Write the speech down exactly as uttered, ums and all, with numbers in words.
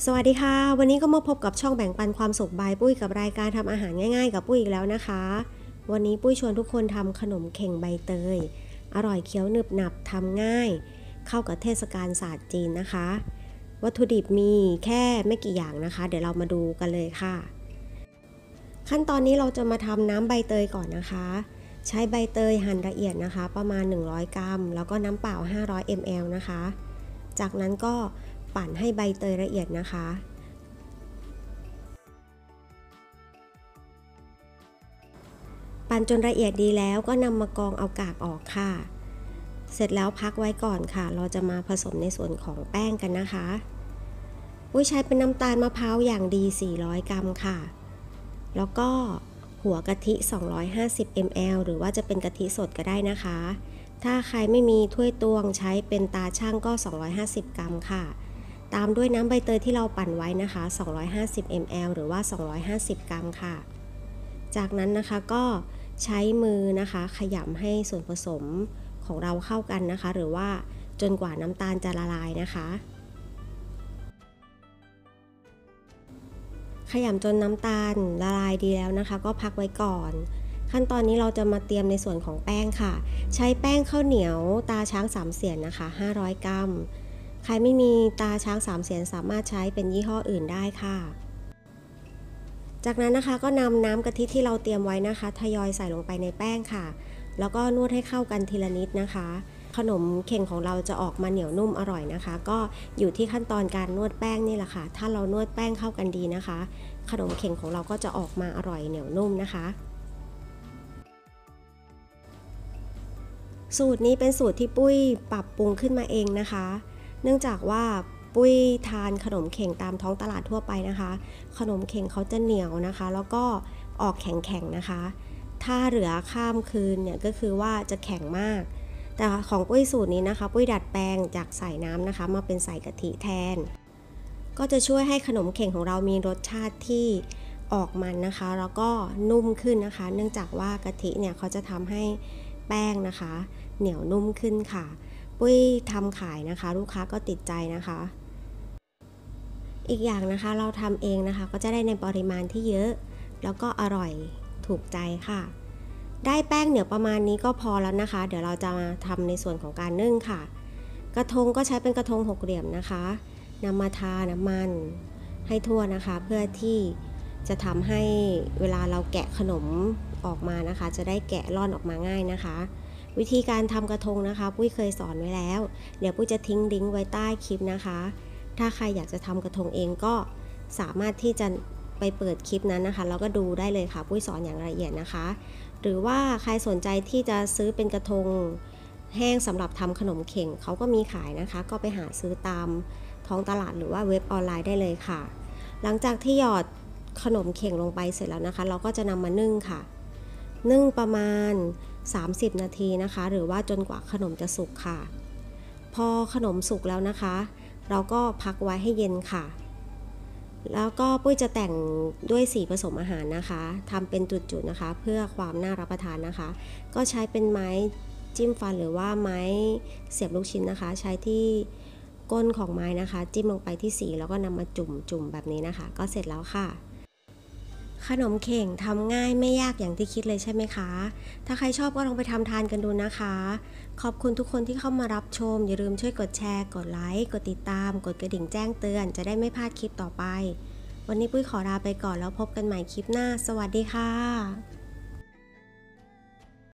สวัสดีค่ะวันนี้ก็มาพบกับช่องแบ่งปันความสุขบายปุ้ยกับรายการทำอาหารง่ายๆกับปุ้ยอีกแล้วนะคะวันนี้ปุ้ยชวนทุกคนทำขนมเข่งใบเตยอร่อยเคี้ยวหนึบหนับทำง่ายเข้ากับเทศกาลศาสตร์จีนนะคะวัตถุดิบมีแค่ไม่กี่อย่างนะคะเดี๋ยวเรามาดูกันเลยค่ะขั้นตอนนี้เราจะมาทำน้ำใบเตยก่อนนะคะใช้ใบเตยหั่นละเอียดนะคะประมาณหนึ่งร้อยกรัมแล้วก็น้ำเปล่าห้าร้อยมิลลิลิตรนะคะจากนั้นก็ปั่นให้ใบเตยละเอียดนะคะปั่นจนละเอียดดีแล้วก็นำมากรองเอากากออกค่ะเสร็จแล้วพักไว้ก่อนค่ะเราจะมาผสมในส่วนของแป้งกันนะคะปุ้ยใช้เป็นน้ำตาลมะพร้าวอย่างดีสี่ร้อยกรัมค่ะแล้วก็หัวกะทิสองร้อยห้าสิบมิลลิลิตรหรือว่าจะเป็นกะทิสดก็ได้นะคะถ้าใครไม่มีถ้วยตวงใช้เป็นตาช่างก็สองร้อยห้าสิบกรัมค่ะตามด้วยน้ำใบเตยที่เราปั่นไว้นะคะสองร้อยห้าสิบมิลลิลิตรหรือว่าสองร้อยห้าสิบกรัมค่ะจากนั้นนะคะก็ใช้มือนะคะขยำให้ส่วนผสมของเราเข้ากันนะคะหรือว่าจนกว่าน้ำตาลจะละลายนะคะขยำจนน้ำตาลละลายดีแล้วนะคะก็พักไว้ก่อนขั้นตอนนี้เราจะมาเตรียมในส่วนของแป้งค่ะใช้แป้งข้าวเหนียวตาช้างสามเสียนนะคะห้าร้อยกรัมใครไม่มีตาช้างสามเสียนสามารถใช้เป็นยี่ห้ออื่นได้ค่ะจากนั้นนะคะก็นำน้ำกะทิที่เราเตรียมไว้นะคะทยอยใส่ลงไปในแป้งค่ะแล้วก็นวดให้เข้ากันทีละนิดนะคะขนมเข่งของเราจะออกมาเหนียวนุ่มอร่อยนะคะก็อยู่ที่ขั้นตอนการนวดแป้งนี่แหละค่ะถ้าเรานวดแป้งเข้ากันดีนะคะขนมเข่งของเราก็จะออกมาอร่อยเหนียวนุ่มนะคะสูตรนี้เป็นสูตรที่ปุ้ยปรับปรุงขึ้นมาเองนะคะเนื่องจากว่าปุ้ยทานขนมเข่งตามท้องตลาดทั่วไปนะคะขนมเข่งเขาจะเหนียวนะคะแล้วก็ออกแข็งๆนะคะถ้าเหลือข้ามคืนเนี่ยก็คือว่าจะแข็งมากแต่ของปุ้ยสูตรนี้นะคะปุ้ยดัดแปลงจากใส่น้ำนะคะมาเป็นใส่กะทิแทนก็จะช่วยให้ขนมเข่งของเรามีรสชาติที่ออกมันนะคะแล้วก็นุ่มขึ้นนะคะเนื่องจากว่ากะทิเนี่ยเขาจะทำให้แป้งนะคะเหนียวนุ่มขึ้นค่ะปุ้ยทำขายนะคะลูกค้าก็ติดใจนะคะอีกอย่างนะคะเราทำเองนะคะก็จะได้ในปริมาณที่เยอะแล้วก็อร่อยถูกใจค่ะได้แป้งเหนียวประมาณนี้ก็พอแล้วนะคะเดี๋ยวเราจะมาทำในส่วนของการนึ่งค่ะกระทงก็ใช้เป็นกระทงหกเหลี่ยมนะคะนำมาทาน้ำมันให้ทั่วนะคะเพื่อที่จะทำให้เวลาเราแกะขนมออกมานะคะจะได้แกะร่อนออกมาง่ายนะคะวิธีการทำกระทงนะคะปุ้ยเคยสอนไว้แล้วเดี๋ยวปุ้ยจะทิ้งลิงก์ไว้ใต้คลิปนะคะถ้าใครอยากจะทำกระทงเองก็สามารถที่จะไปเปิดคลิปนั้นนะคะแล้วก็ดูได้เลยค่ะปุ้ยสอนอย่างละเอียดนะคะหรือว่าใครสนใจที่จะซื้อเป็นกระทงแห้งสำหรับทำขนมเข่งเขาก็มีขายนะคะก็ไปหาซื้อตามท้องตลาดหรือว่าเว็บออนไลน์ได้เลยค่ะหลังจากที่หยอดขนมเข่งลงไปเสร็จแล้วนะคะเราก็จะนำมานึ่งค่ะนึ่งประมาณสามสิบนาทีนะคะหรือว่าจนกว่าขนมจะสุกค่ะพอขนมสุกแล้วนะคะเราก็พักไว้ให้เย็นค่ะแล้วก็ปุ้ยจะแต่งด้วยสีผสมอาหารนะคะทำเป็นจุดๆนะคะเพื่อความน่ารับประทานนะคะก็ใช้เป็นไม้จิ้มฟันหรือว่าไม้เสียบลูกชิ้นนะคะใช้ที่ก้นของไม้นะคะจิ้มลงไปที่สีแล้วก็นำมาจุ่มๆแบบนี้นะคะก็เสร็จแล้วค่ะขนมเข่งทำง่ายไม่ยากอย่างที่คิดเลยใช่ไหมคะถ้าใครชอบก็ลองไปทำทานกันดูนะคะขอบคุณทุกคนที่เข้ามารับชมอย่าลืมช่วยกดแชร์กดไลค์กดติดตามกดกระดิ่งแจ้งเตือนจะได้ไม่พลาดคลิปต่อไปวันนี้ปุ้ยขอลาไปก่อนแล้วพบกันใหม่คลิปหน้าสวัสดีค่ะ